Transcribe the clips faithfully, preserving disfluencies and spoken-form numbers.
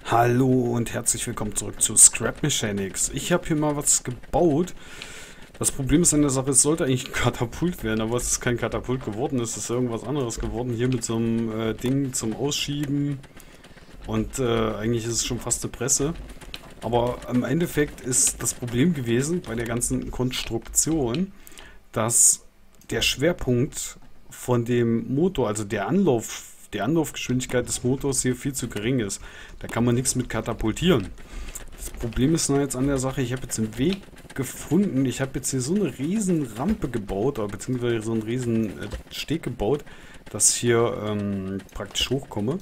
Hallo und herzlich willkommen zurück zu Scrap Mechanics. Ich habe hier mal was gebaut. Das Problem ist an der Sache, es sollte eigentlich ein Katapult werden, aber es ist kein Katapult geworden, es ist irgendwas anderes geworden. Hier mit so einem äh, Ding zum Ausschieben und äh, eigentlich ist es schon fast eine Presse. Aber im Endeffekt ist das Problem gewesen bei der ganzen Konstruktion, dass der Schwerpunkt von dem Motor, also der Anlauf, die Anlaufgeschwindigkeit des Motors hier viel zu gering ist. Da kann man nichts mit katapultieren. Das Problem ist nur jetzt an der Sache, ich habe jetzt einen Weg gefunden. Ich habe jetzt hier so eine riesen Rampe gebaut, oder beziehungsweise so einen riesen äh, Steg gebaut, dass ich hier ähm, praktisch hochkomme.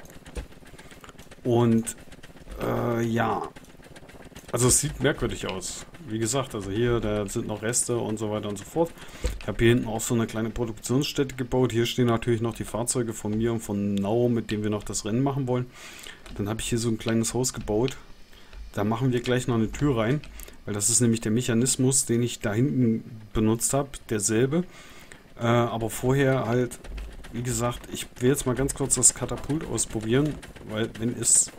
Und äh, ja, also es sieht merkwürdig aus. Wie gesagt, also hier, da sind noch Reste und so weiter und so fort. Ich habe hier hinten auch so eine kleine Produktionsstätte gebaut. Hier stehen natürlich noch die Fahrzeuge von mir und von Nau, mit denen wir noch das Rennen machen wollen. Dann habe ich hier so ein kleines Haus gebaut. Da machen wir gleich noch eine Tür rein, weil das ist nämlich der Mechanismus, den ich da hinten benutzt habe, derselbe. Äh, aber vorher halt, wie gesagt, ich will jetzt mal ganz kurz das Katapult ausprobieren, weil wenn es,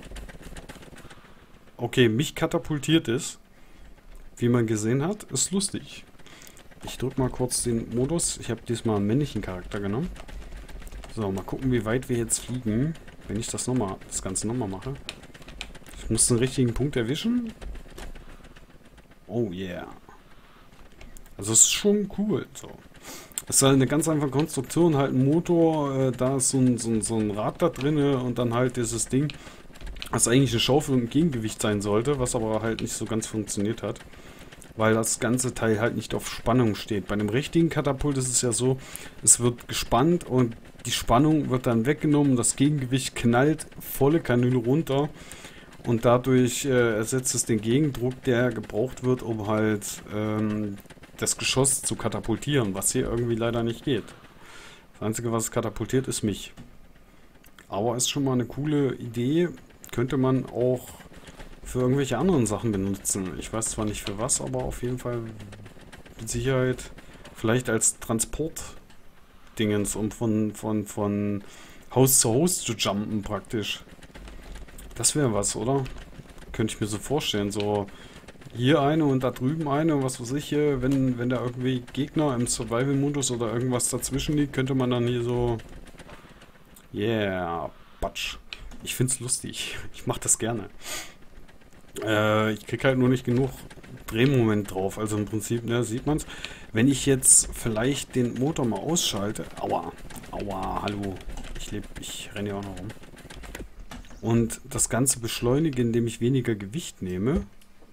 okay, mich katapultiert ist, wie man gesehen hat, ist lustig. Ich drücke mal kurz den Modus. Ich habe diesmal einen männlichen Charakter genommen. So, mal gucken, wie weit wir jetzt fliegen, wenn ich das nochmal, das Ganze nochmal mache. Ich muss den richtigen Punkt erwischen. Oh yeah. Also es ist schon cool. So. Es ist halt eine ganz einfache Konstruktion, halt ein Motor, äh, da ist so ein, so, ein, so ein Rad da drin und dann halt dieses Ding, was eigentlich eine Schaufel und ein Gegengewicht sein sollte, was aber halt nicht so ganz funktioniert hat. Weil das ganze Teil halt nicht auf Spannung steht. Bei einem richtigen Katapult ist es ja so, es wird gespannt und die Spannung wird dann weggenommen, das Gegengewicht knallt volle Kanüle runter und dadurch äh, ersetzt es den Gegendruck, der gebraucht wird, um halt ähm, das Geschoss zu katapultieren, was hier irgendwie leider nicht geht. Das Einzige, was katapultiert, ist mich. Aber ist schon mal eine coole Idee, könnte man auch für irgendwelche anderen Sachen benutzen. Ich weiß zwar nicht für was, aber auf jeden Fall mit Sicherheit vielleicht als Transport-Dingens, um von, von, von Haus zu Haus zu jumpen praktisch. Das wäre was, oder? Könnte ich mir so vorstellen. So hier eine und da drüben eine und was weiß ich hier. Wenn, wenn da irgendwie Gegner im Survival-Modus oder irgendwas dazwischen liegt, könnte man dann hier so... Yeah, Batsch. Ich find's lustig. Ich mach das gerne. Äh, ich krieg halt nur nicht genug Drehmoment drauf. Also im Prinzip, ne, sieht man's. Wenn ich jetzt vielleicht den Motor mal ausschalte. Aua. Aua, hallo. Ich lebe, ich renne ja auch noch rum. Und das Ganze beschleunige, indem ich weniger Gewicht nehme.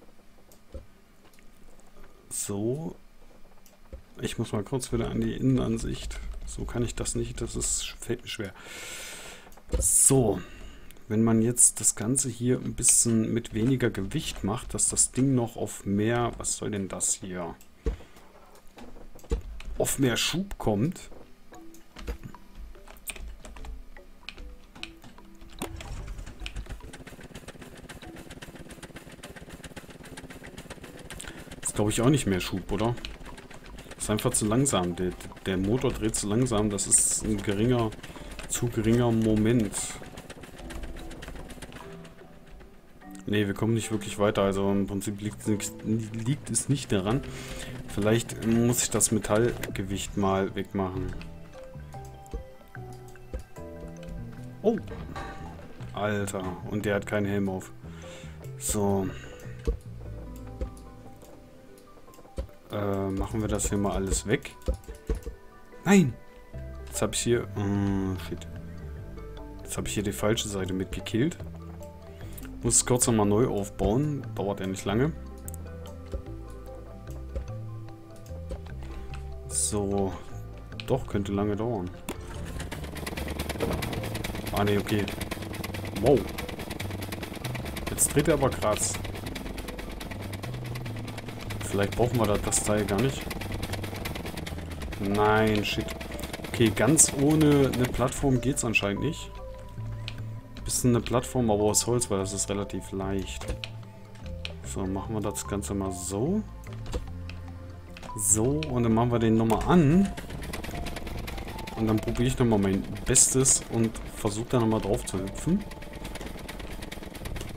So. Ich muss mal kurz wieder an die Innenansicht. So kann ich das nicht. Das ist, fällt mir schwer. So. Wenn man jetzt das Ganze hier ein bisschen mit weniger Gewicht macht, dass das Ding noch auf mehr, was soll denn das hier? Auf mehr Schub kommt. Das ist, glaube ich, auch nicht mehr Schub, oder? Das ist einfach zu langsam. Der, der Motor dreht zu langsam. Das ist ein geringer, zu geringer Moment. Ne, wir kommen nicht wirklich weiter, also im Prinzip liegt, liegt es nicht daran. Vielleicht muss ich das Metallgewicht mal wegmachen. Oh! Alter, und der hat keinen Helm auf. So. Äh, machen wir das hier mal alles weg. Nein! Jetzt habe ich hier... Oh, shit. Jetzt habe ich hier die falsche Seite mit gekillt. Muss es kurz nochmal neu aufbauen. Dauert ja nicht lange. So. Doch, könnte lange dauern. Ah, ne, okay. Wow. Jetzt dreht er aber krass. Vielleicht brauchen wir da das Teil gar nicht. Nein, shit. Okay, ganz ohne eine Plattform geht's anscheinend nicht. Bisschen eine Plattform, aber aus Holz, weil das ist relativ leicht. So, machen wir das Ganze mal so. So, und dann machen wir den nochmal an. Und dann probiere ich nochmal mein Bestes und versuche da nochmal drauf zu hüpfen.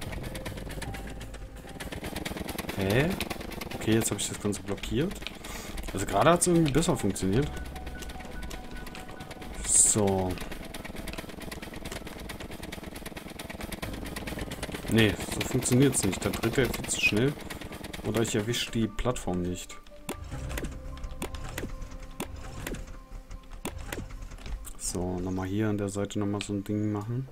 Hä? Okay, jetzt habe ich das Ganze blockiert. Also gerade hat es irgendwie besser funktioniert. So. Nee, so funktioniert es nicht. Da dreht er viel zu schnell. Oder ich erwische die Plattform nicht. So, nochmal hier an der Seite nochmal so ein Ding machen.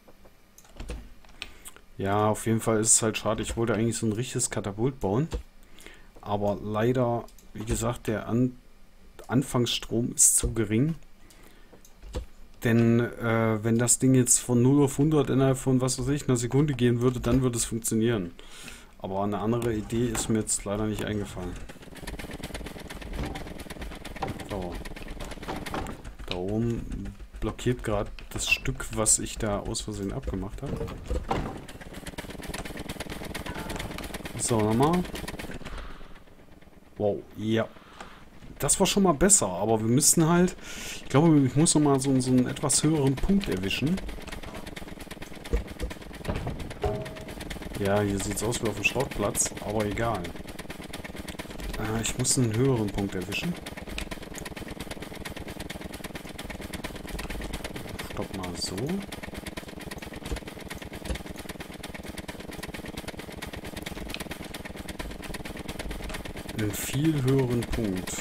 Ja, auf jeden Fall ist es halt schade. Ich wollte eigentlich so ein richtiges Katapult bauen. Aber leider, wie gesagt, der An Anfangsstrom ist zu gering. Denn äh, wenn das Ding jetzt von null auf hundert innerhalb von, was weiß ich, einer Sekunde gehen würde, dann würde es funktionieren. Aber eine andere Idee ist mir jetzt leider nicht eingefallen. So. Da oben blockiert gerade das Stück, was ich da aus Versehen abgemacht habe. So, nochmal. Wow, ja. Das war schon mal besser, aber wir müssen halt... Ich glaube, ich muss nochmal so, so einen etwas höheren Punkt erwischen. Ja, hier sieht es aus wie auf dem Schrottplatz, aber egal. Äh, ich muss einen höheren Punkt erwischen. Stopp mal so. Einen viel höheren Punkt.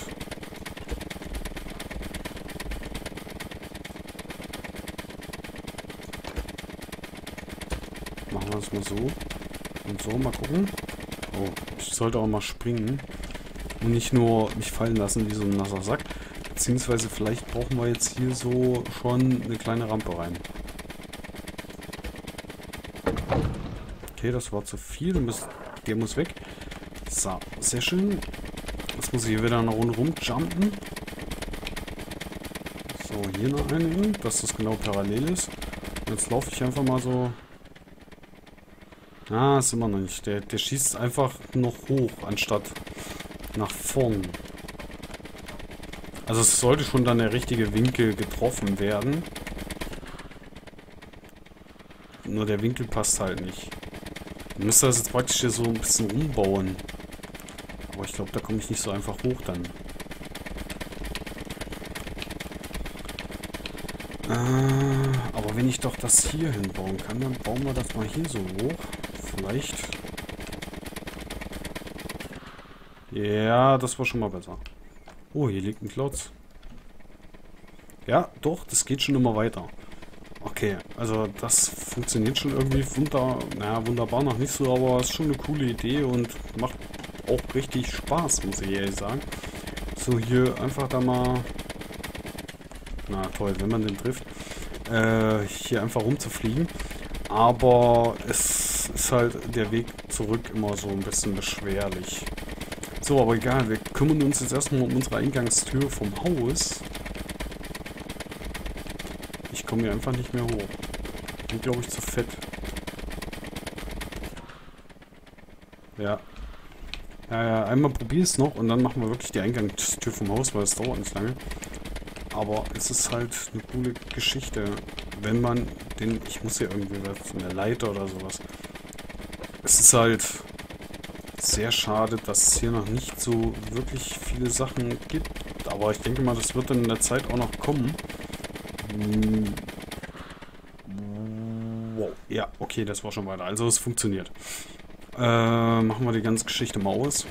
Machen wir es mal so. Und so, mal gucken. Oh, ich sollte auch mal springen. Und nicht nur mich fallen lassen wie so ein nasser Sack. Beziehungsweise vielleicht brauchen wir jetzt hier so schon eine kleine Rampe rein. Okay, das war zu viel. Der muss weg. So, sehr schön. Jetzt muss ich hier wieder eine Runde rumjumpen. So, hier noch einen, dass das genau parallel ist. Und jetzt laufe ich einfach mal so... Ah, ist immer noch nicht. Der, der schießt einfach noch hoch, anstatt nach vorn. Also es sollte schon dann der richtige Winkel getroffen werden. Nur der Winkel passt halt nicht. Ich müsste das jetzt praktisch hier so ein bisschen umbauen. Aber ich glaube, da komme ich nicht so einfach hoch dann. Äh, aber wenn ich doch das hier hinbauen kann, dann bauen wir das mal hier so hoch. Vielleicht. Ja, das war schon mal besser. Oh, hier liegt ein Klotz. Ja, doch, das geht schon immer weiter. Okay, also das funktioniert schon irgendwie wunder, naja, wunderbar noch nicht so, aber ist schon eine coole Idee und macht auch richtig Spaß, muss ich ehrlich sagen. So, hier einfach da mal... Na toll, wenn man den trifft. Äh, hier einfach rumzufliegen. Aber es ist halt der Weg zurück immer so ein bisschen beschwerlich. So, aber egal, wir kümmern uns jetzt erstmal um unsere Eingangstür vom Haus. Ich komme hier einfach nicht mehr hoch. Bin, glaube ich, zu fett. Ja. Ja, ja, einmal probier es noch und dann machen wir wirklich die Eingangstür vom Haus, weil es dauert nicht lange. Aber es ist halt eine coole Geschichte, wenn man den... Ich muss hier irgendwie was, eine Leiter oder sowas. Es ist halt sehr schade, dass es hier noch nicht so wirklich viele Sachen gibt. Aber ich denke mal, das wird dann in der Zeit auch noch kommen. Hm. Wow. Ja, okay, das war schon weiter. Also es funktioniert. Äh, machen wir die ganze Geschichte mal aus.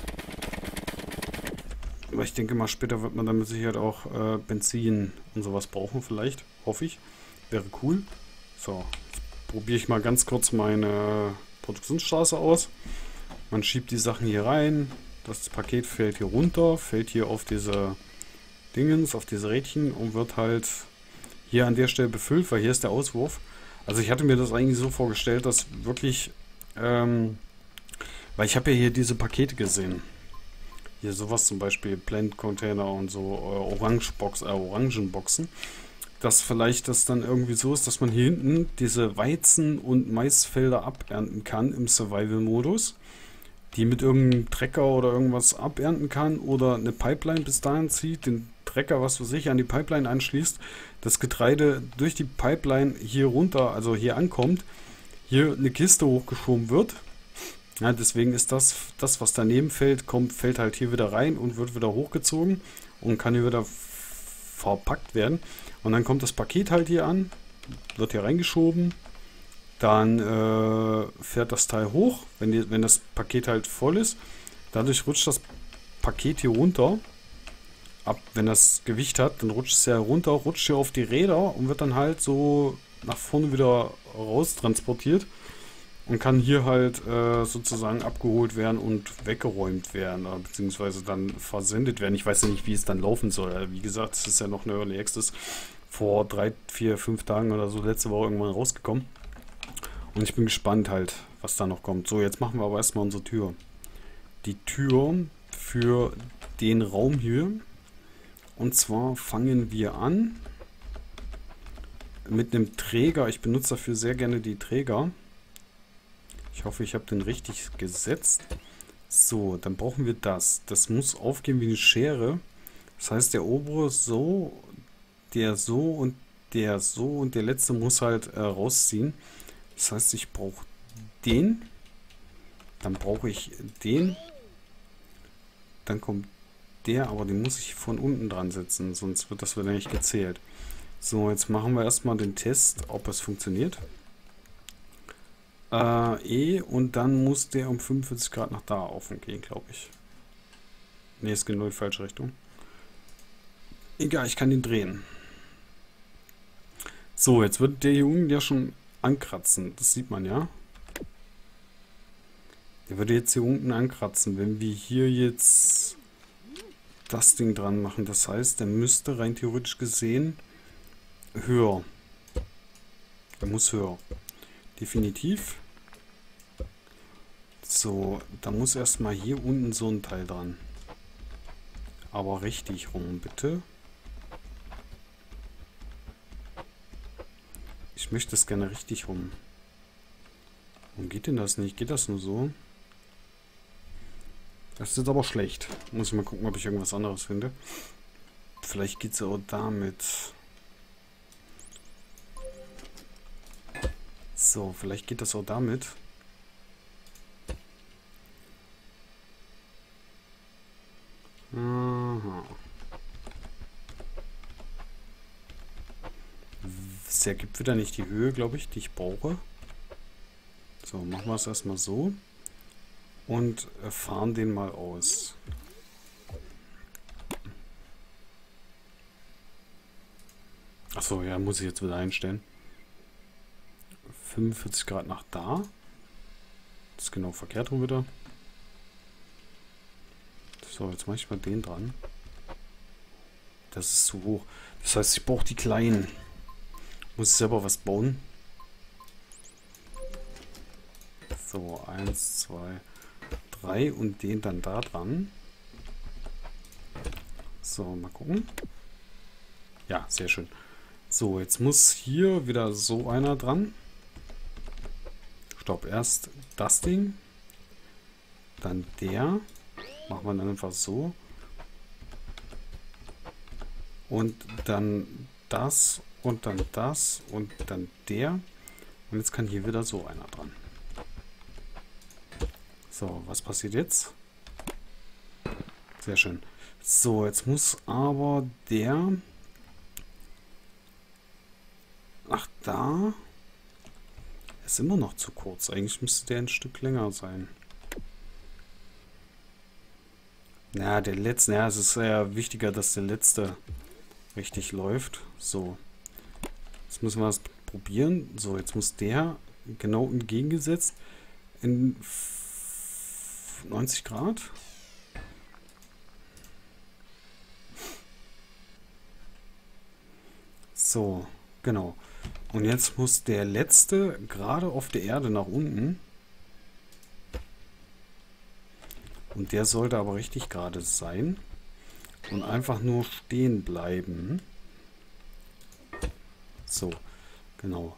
Aber ich denke mal, später wird man dann mit Sicherheit auch äh, Benzin und sowas brauchen, vielleicht. Hoffe ich. Wäre cool. So, jetzt probiere ich mal ganz kurz meine Produktionsstraße aus. Man schiebt die Sachen hier rein. Das Paket fällt hier runter, fällt hier auf diese Dingens, auf diese Rädchen und wird halt hier an der Stelle befüllt, weil hier ist der Auswurf. Also ich hatte mir das eigentlich so vorgestellt, dass wirklich, ähm, weil ich habe ja hier diese Pakete gesehen. Hier sowas zum Beispiel, Blend-Container und so, äh, Orangebox, äh, Orangenboxen. Dass vielleicht das dann irgendwie so ist, dass man hier hinten diese Weizen- und Maisfelder abernten kann im Survival-Modus. Die mit irgendeinem Trecker oder irgendwas abernten kann oder eine Pipeline bis dahin zieht, den Trecker, was weiß ich, an die Pipeline anschließt, das Getreide durch die Pipeline hier runter, also hier ankommt, hier eine Kiste hochgeschoben wird, Ja, deswegen ist das, das, was daneben fällt, kommt, fällt halt hier wieder rein und wird wieder hochgezogen und kann hier wieder verpackt werden. Und dann kommt das Paket halt hier an, wird hier reingeschoben, dann äh, fährt das Teil hoch, wenn, die, wenn das Paket halt voll ist. Dadurch rutscht das Paket hier runter. Ab, wenn das Gewicht hat, dann rutscht es ja runter, rutscht hier auf die Räder und wird dann halt so nach vorne wieder raus transportiert. Und kann hier halt äh, sozusagen abgeholt werden und weggeräumt werden, oder beziehungsweise dann versendet werden. Ich weiß ja nicht, wie es dann laufen soll. Wie gesagt, es ist ja noch eine Early Access vor drei, vier, fünf Tagen oder so letzte Woche irgendwann rausgekommen. Und ich bin gespannt halt, was da noch kommt. So, jetzt machen wir aber erstmal unsere Tür. Die Tür für den Raum hier. Und zwar fangen wir an mit einem Träger. Ich benutze dafür sehr gerne die Träger. Ich hoffe, ich habe den richtig gesetzt. So, dann brauchen wir das. Das muss aufgehen wie eine Schere. Das heißt, der obere so, der so und der so und der letzte muss halt äh, rausziehen. Das heißt, ich brauche den. Dann brauche ich den. Dann kommt der, aber den muss ich von unten dran setzen, sonst wird das wieder nicht gezählt. So, jetzt machen wir erstmal den Test, ob es funktioniert. Äh, E und dann muss der um fünfundvierzig Grad nach da aufgehen, glaube ich. Ne, es geht nur in die falsche Richtung. Egal, ich kann den drehen. So, jetzt wird der hier unten ja schon ankratzen. Das sieht man ja. Der würde jetzt hier unten ankratzen, wenn wir hier jetzt das Ding dran machen. Das heißt, der müsste rein theoretisch gesehen höher. Der muss höher. Definitiv. So, da muss erstmal hier unten so ein Teil dran. Aber richtig rum, bitte. Ich möchte es gerne richtig rum. Warum geht denn das nicht? Geht das nur so? Das ist jetzt aber schlecht. Muss ich mal gucken, ob ich irgendwas anderes finde. Vielleicht geht es auch damit. So, vielleicht geht das auch damit. Aha. Es ergibt wieder nicht die Höhe, glaube ich, die ich brauche. So, machen wir es erstmal so. Und fahren den mal aus. Achso, ja, muss ich jetzt wieder einstellen. fünfundvierzig Grad nach da. Das ist genau verkehrt rum wieder. So, jetzt mache ich mal den dran. Das ist zu hoch. Das heißt, ich brauche die kleinen. Muss ich selber was bauen. So, eins, zwei, drei und den dann da dran. So, mal gucken. Ja, sehr schön. So, jetzt muss hier wieder so einer dran. Stopp, erst das Ding. Dann der. Machen wir dann einfach so. Und dann das und dann das und dann der. Und jetzt kann hier wieder so einer dran. So, was passiert jetzt? Sehr schön. So, jetzt muss aber der... Ach, da... Ist immer noch zu kurz. Eigentlich müsste der ein Stück länger sein. Ja, der letzte... Ja, es ist ja wichtiger, dass der letzte richtig läuft. So. Jetzt müssen wir das probieren. So, jetzt muss der genau entgegengesetzt in neunzig Grad. So, genau. Und jetzt muss der letzte gerade auf der Erde nach unten. Und der sollte aber richtig gerade sein. Und einfach nur stehen bleiben. So, genau.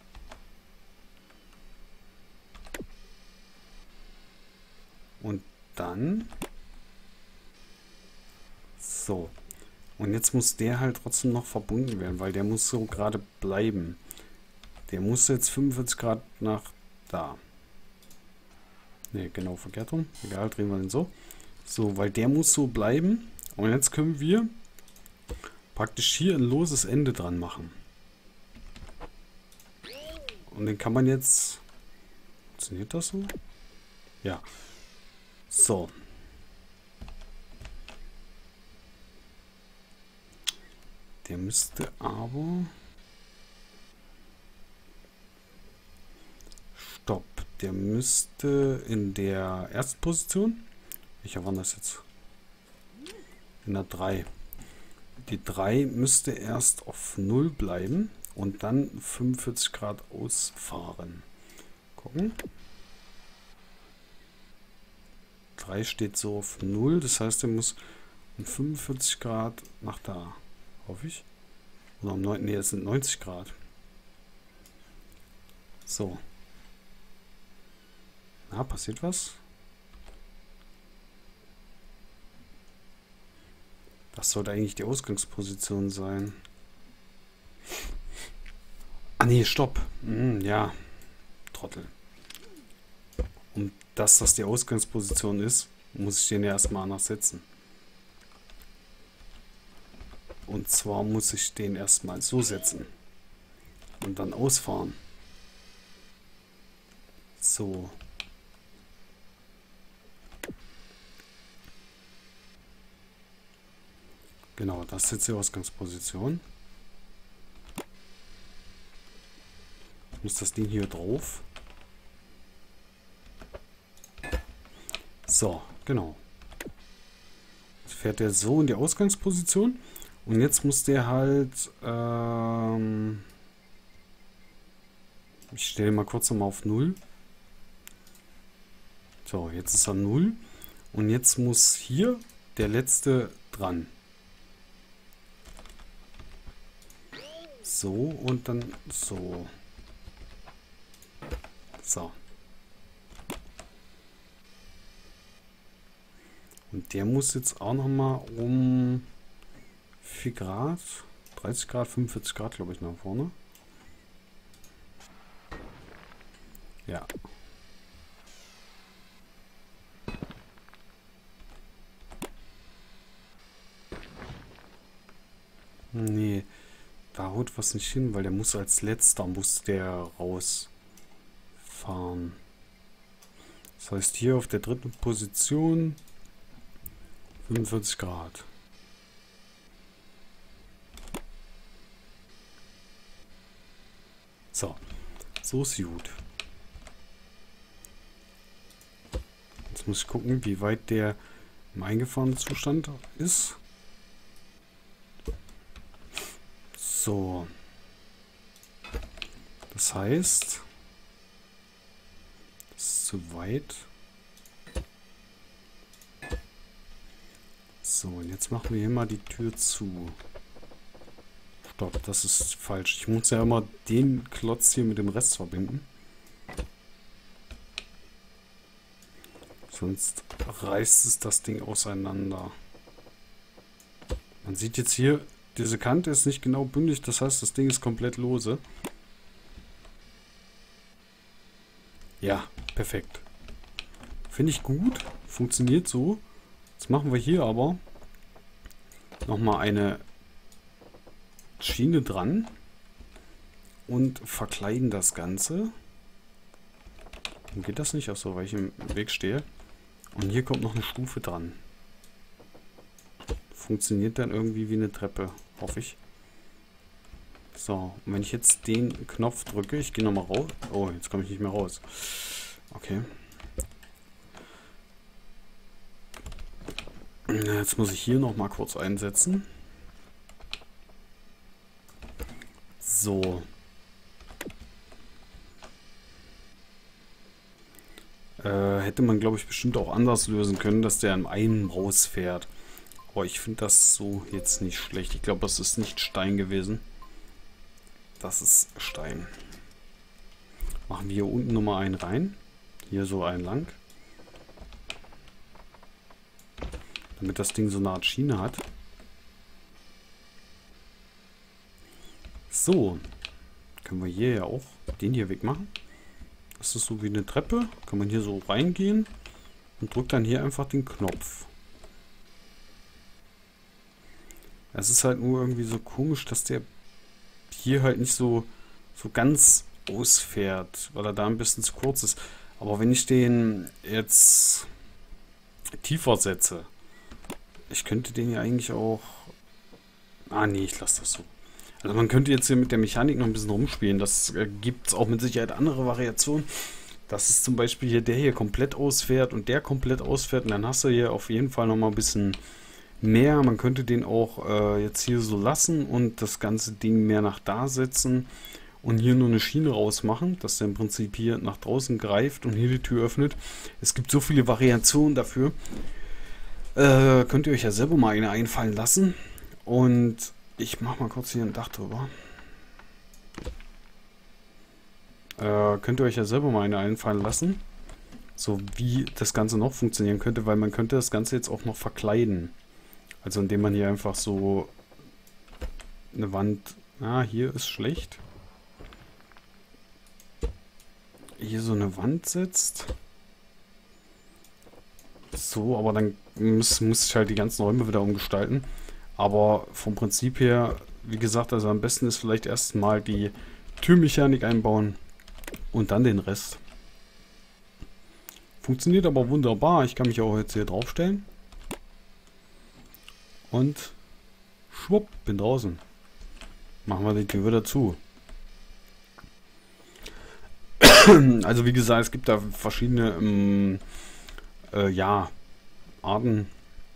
Und dann... So. Und jetzt muss der halt trotzdem noch verbunden werden, weil der muss so gerade bleiben. Der muss jetzt fünfundvierzig Grad nach da. Ne, genau verkehrt rum. Egal, drehen wir den so. So, weil der muss so bleiben. Und jetzt können wir praktisch hier ein loses Ende dran machen. Und den kann man jetzt... Funktioniert das so? Ja. So. Der müsste aber... Stopp. Der müsste in der ersten Position... Welcher war das jetzt? In der drei. Die drei müsste erst auf null bleiben und dann fünfundvierzig Grad ausfahren. Gucken. drei steht so auf null, das heißt, er muss um fünfundvierzig Grad nach da. Hoffe ich. Oder um neun, nee, es sind neunzig Grad. So. Na, passiert was? Das sollte eigentlich die Ausgangsposition sein. Ah nee, stopp. Hm, ja. Trottel. Und dass das die Ausgangsposition ist, muss ich den ja erstmal anders setzen. Und zwar muss ich den erstmal so setzen. Und dann ausfahren. So. Genau, das ist jetzt die Ausgangsposition. Muss das Ding hier drauf. So, genau. Jetzt fährt der so in die Ausgangsposition. Und jetzt muss der halt... Ähm ich stelle mal kurz nochmal auf null. So, jetzt ist er null. Und jetzt muss hier der letzte dran. So und dann so. So. Und der muss jetzt auch noch mal um vier Grad, dreißig Grad, fünfundvierzig Grad, glaube ich, nach vorne. Ja. Nee. Da haut was nicht hin, weil der muss als letzter, muss der rausfahren. Das heißt hier auf der dritten Position fünfundvierzig Grad. So, so ist gut. Jetzt muss ich gucken, wie weit der im eingefahrenen Zustand ist. So. Das heißt, das ist zu weit. So, und jetzt machen wir hier mal die Tür zu. Stopp, das ist falsch. Ich muss ja immer den Klotz hier mit dem Rest verbinden. Sonst reißt es das Ding auseinander. Man sieht jetzt hier, diese Kante ist nicht genau bündig, das heißt, das Ding ist komplett lose. Ja, perfekt. Finde ich gut. Funktioniert so. Jetzt machen wir hier aber nochmal eine Schiene dran und verkleiden das Ganze. Warum geht das nicht? Achso, weil ich im Weg stehe. Und hier kommt noch eine Stufe dran. Funktioniert dann irgendwie wie eine Treppe, hoffe ich. So, und wenn ich jetzt den Knopf drücke, ich gehe nochmal raus. Oh, jetzt komme ich nicht mehr raus. Okay. Jetzt muss ich hier nochmal kurz einsetzen. So. Äh, hätte man, glaube ich, bestimmt auch anders lösen können, dass der an einem rausfährt. Aber ich finde das so jetzt nicht schlecht. Ich glaube, das ist nicht Stein gewesen. Das ist Stein. Machen wir hier unten nochmal einen rein. Hier so einen lang. Damit das Ding so eine Art Schiene hat. So. Können wir hier ja auch den hier wegmachen. Das ist so wie eine Treppe. Kann man hier so reingehen und drückt dann hier einfach den Knopf. Es ist halt nur irgendwie so komisch, dass der hier halt nicht so, so ganz ausfährt, weil er da ein bisschen zu kurz ist. Aber wenn ich den jetzt tiefer setze, ich könnte den ja eigentlich auch... Ah nee, ich lasse das so. Also man könnte jetzt hier mit der Mechanik noch ein bisschen rumspielen. Das äh, gibt es auch mit Sicherheit andere Variationen. Das ist zum Beispiel hier der hier komplett ausfährt und der komplett ausfährt. Und dann hast du hier auf jeden Fall noch mal ein bisschen mehr. Man könnte den auch äh, jetzt hier so lassen und das ganze Ding mehr nach da setzen. Und hier nur eine Schiene rausmachen, dass der im Prinzip hier nach draußen greift und hier die Tür öffnet. Es gibt so viele Variationen dafür. Äh, könnt ihr euch ja selber mal eine einfallen lassen. Und ich mache mal kurz hier ein Dach drüber. Äh, könnt ihr euch ja selber mal eine einfallen lassen. So wie das Ganze noch funktionieren könnte, weil man könnte das Ganze jetzt auch noch verkleiden. Also indem man hier einfach so eine Wand... Ah, hier ist schlecht. Hier so eine Wand setzt. So, aber dann muss, muss ich halt die ganzen Räume wieder umgestalten. Aber vom Prinzip her, wie gesagt, also am besten ist vielleicht erstmal die Türmechanik einbauen und dann den Rest. Funktioniert aber wunderbar. Ich kann mich auch jetzt hier draufstellen. Und schwupp, bin draußen. Machen wir die Tür wieder zu. Also wie gesagt, es gibt da verschiedene ähm, äh, ja, Arten.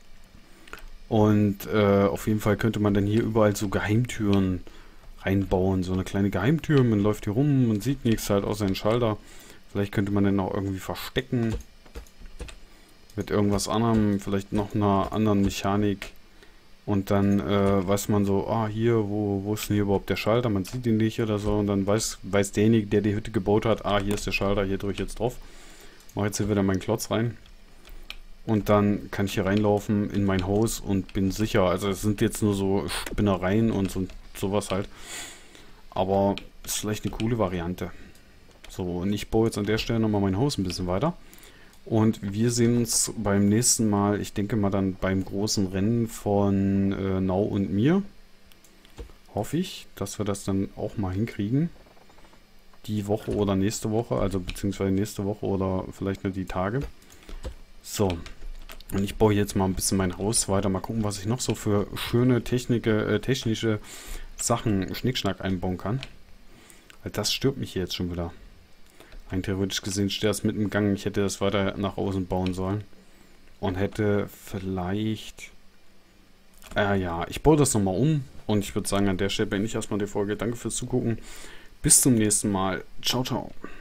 Und äh, auf jeden Fall könnte man dann hier überall so Geheimtüren reinbauen. So eine kleine Geheimtür. Man läuft hier rum, man sieht nichts halt außer den Schalter. Vielleicht könnte man den auch irgendwie verstecken. Mit irgendwas anderem. Vielleicht noch einer anderen Mechanik. Und dann äh, weiß man so, ah, hier, wo, wo ist denn hier überhaupt der Schalter? Man sieht ihn nicht oder so. Und dann weiß, weiß derjenige, der die Hütte gebaut hat, ah, hier ist der Schalter, hier drücke ich jetzt drauf. Mache jetzt hier wieder meinen Klotz rein. Und dann kann ich hier reinlaufen in mein Haus und bin sicher. Also es sind jetzt nur so Spinnereien und so, sowas halt. Aber ist vielleicht eine coole Variante. So, und ich baue jetzt an der Stelle nochmal mein Haus ein bisschen weiter. Und wir sehen uns beim nächsten Mal, ich denke mal dann beim großen Rennen von äh, Nau und mir. Hoffe ich, dass wir das dann auch mal hinkriegen. Die Woche oder nächste Woche, also beziehungsweise nächste Woche oder vielleicht nur die Tage. So, und ich baue jetzt mal ein bisschen mein Haus weiter. Mal gucken, was ich noch so für schöne Technik, äh, technische Sachen, Schnickschnack einbauen kann. Weil das stört mich hier jetzt schon wieder. Rein theoretisch gesehen steht das mitten im Gang. Ich hätte das weiter nach außen bauen sollen. Und hätte vielleicht... Äh, ja, ich baue das nochmal um. Und ich würde sagen, an der Stelle beende ich erstmal die Folge. Danke fürs Zugucken. Bis zum nächsten Mal. Ciao, ciao.